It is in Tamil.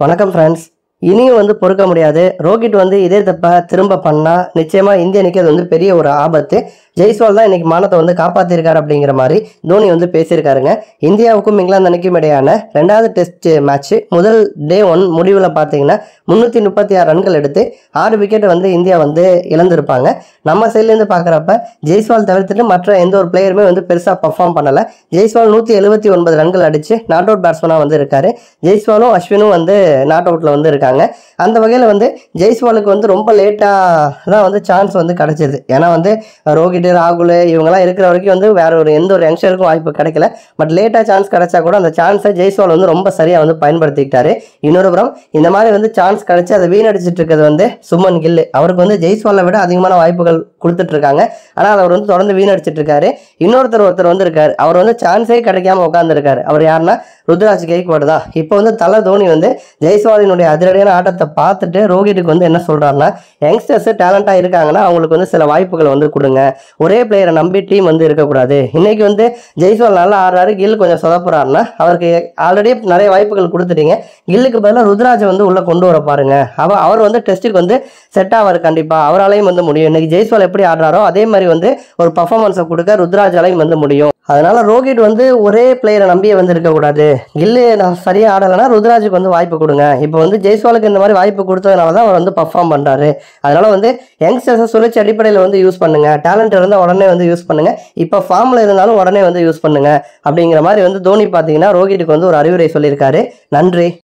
வணக்கம் ஃப்ரெண்ட்ஸ். இனியும் பொறுக்க முடியாது. ரோஹித் இதே தப்ப திரும்ப பண்ணா நிச்சயமா இந்திய அணிக்கு அது பெரிய ஒரு ஆபத்து. ஜெய்ஸ்வால் தான் இன்னைக்கு மானத்தை காப்பாத்திருக்காரு அப்படிங்கிற மாதிரி தோனி பேசியிருக்காருங்க. இந்தியாவுக்கும் இங்கிலாந்து அணிக்கும் இடையான 2வது டெஸ்ட் மேட்ச் முதல் டே 1 முடிவில் பார்த்தீங்கன்னா 336 ரன்கள் எடுத்து 6 விக்கெட் இந்தியா இழந்திருப்பாங்க. நம்ம சைட்லேருந்து பார்க்குறப்ப ஜெய்ஸ்வால் தவிர்த்துட்டு மற்ற எந்த ஒரு பிளேயருமே பெருசாக பர்ஃபார்ம் பண்ணலை. ஜெய்ஸ்வால் 179 ரன்கள் அடித்து நாட் அவுட் பேட்ஸ்மனாக இருக்காரு. ஜெய்ஸ்வாலும் அஸ்வினும் நாட் அவுட்டில் இருக்காங்க. அந்த வகையில் ஜெய்ஸ்வாலுக்கு ரொம்ப லேட்டாக தான் சான்ஸ் கிடைச்சது. ஏன்னா ரோஹித், ராகுல் இவங்கெல்லாம் இருக்கிற வரைக்கும் வேற எந்த ஒரு யங்ஸ்டருக்கும் வாய்ப்பு கிடைக்கல. பட் லேட்டாக சான்ஸ் கிடைச்சா கூட அந்த சான்ஸை ஜெய்ஸ்வால் ரொம்ப சரியாக பயன்படுத்திக்கிட்டாரு. இன்னொரு புறம் இந்த மாதிரி சான்ஸ் கிடைச்சி அதை வீணடிச்சிட்டு இருக்கிறது சுமன் கில். அவருக்கு ஜெய்ஸ்வாலை விட அதிகமான வாய்ப்புகள் கொடுத்துட்டு இருக்காங்க. ஆனால் அவர் தொடர்ந்து வீணடிச்சிட்டு இருக்காரு. ஒருத்தர் இருக்காரு, அவர் சான்ஸே கிடைக்காம உட்காந்துருக்காரு. அவர் யாருன்னா ருத்ராஜ் கெய்க்வாட் தான். இப்போ தலை தோனி ஜெய்ஸ்வாலினுடைய அதிரடியான ஆட்டத்தை பார்த்துட்டு ரோஹித்துக்கு என்ன சொல்றாருன்னா, யங்ஸ்டர்ஸ் டேலண்டா இருக்காங்கன்னா அவங்களுக்கு சில வாய்ப்புகள் கொடுங்க. ஒரே பிளேயரை நம்பி டீம் இருக்கக்கூடாது. இன்னைக்கு ஜெய்ஸ்வால் நல்லா ஆடுறாரு, கில் கொஞ்சம் சொதப்புறாருன்னா அவருக்கு ஆல்ரெடி நிறைய வாய்ப்புகள் கொடுத்துட்டீங்க. கில்லுக்கு பதிலாக ருத்ராஜை உள்ள கொண்டு வர பாருங்க. அவர் டெஸ்ட்டுக்கு செட் ஆவார். கண்டிப்பா அவராலையும் முடியும். இன்னைக்கு ஜெய்ஸ்வால் எப்படி ஆடுறாரோ அதே மாதிரி ஒரு பர்ஃபார்மன்ஸை கொடுக்க ருத்ராஜாலையும் முடியும். அதனால ரோஹித் ஒரே பிளேயரை நம்பியே இருக்கக்கூடாது. கில்லு நான் சரியா ஆடலைன்னா ருத்ராஜுக்கு வாய்ப்பு கொடுங்க. இப்போ ஜெய்ஸ்வாலுக்கு இந்த மாதிரி வாய்ப்பு கொடுத்ததுனால தான் அவர் பர்ஃபார்ம் பண்றாரு. அதனால யங்ஸ்டர்ஸை சுழற்சி அடிப்படையில் யூஸ் பண்ணுங்க. டேலண்ட் இருந்தால் உடனே யூஸ் பண்ணுங்க. இப்போ ஃபார்ம்ல இருந்தாலும் உடனே யூஸ் பண்ணுங்க அப்படிங்கிற மாதிரி தோனி பார்த்தீங்கன்னா ரோஹித்துக்கு ஒரு அறிவுரை சொல்லியிருக்காரு. நன்றி.